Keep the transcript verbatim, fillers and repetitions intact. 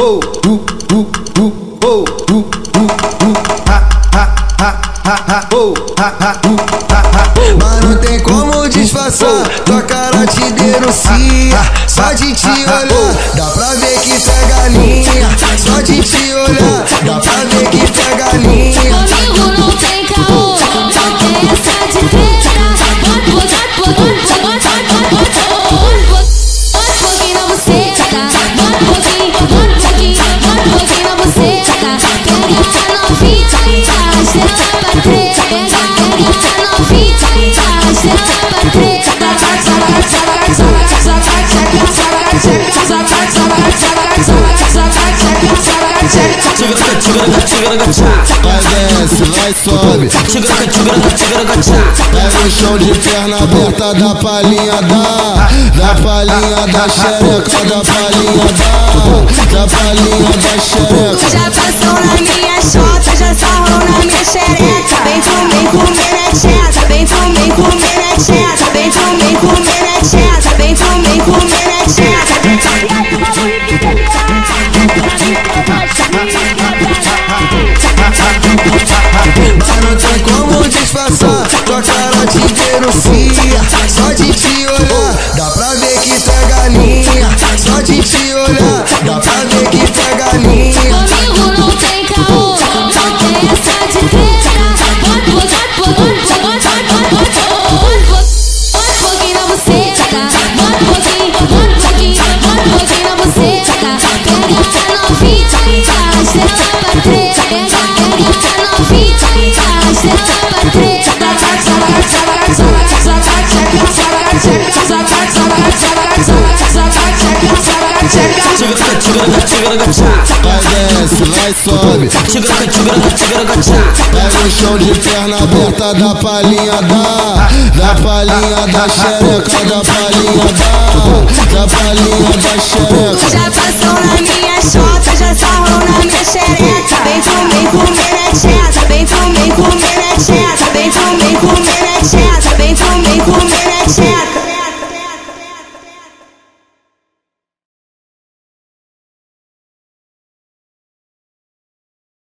oh, uh, uh, uh, oh, uh, uh, uh, ha, ha, ha, ha, ha, oh, ha, ha, uh, ha, ha, oh. Mas não tem como disfarçar, tua cara te denuncia. Só de te olhar, dá pra ver que tu é galinha. Só de te olhar, dá pra ver que tu é galinha. Comigo não tem caô, não tem essa de treta. Bota, bota, bota, bota, bota, bota, bota um pouquinho na buceta. Bota um pouquinho, bota um pouquinho, bota um pouquinho na buceta. Pega a novinha e arrasta ela pra treta. Pega, pega a novinha e arrasta ela pra treta. Vai desce, vai sobe, vai no chão de perna aberta, dá palhinha, dá, dá palhinha da xereca, dá palhinha, dá, dá palhinha da xereca. Já passou na minha chota, já sarrou na minha xereca. Vem comer, comer neteada, vem comer, comer neteada, vem comer, comer neteada, vem comer, comer neteada. Mas não tem como disfarçar, tua cara te denuncia. Só de te olhar, dá pra ver que tu é galinha. Só de te olhar, dá pra ver que tu é galinha. Comigo não tem caô, não tem essa de treta. Bota, bota, bota, bota, bota, bota um pouquinho na buceta. Bota um pouquinho, bota um pouquinho, bota um pouquinho na buceta. Pega a novinha e arrasta ela pra treta. Pega, pega a novinha e arrasta ela pra treta. Vai desce, vai sobe, vai no chão de perna aberta, dá palhinha, dá, dá palhinha da xereca, dá palhinha, dá, dá palhinha da xereca. Já passou na minha chota, já sarrou na minha xereca.